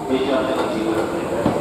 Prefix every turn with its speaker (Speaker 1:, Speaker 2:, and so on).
Speaker 1: ページは手の自由ですね。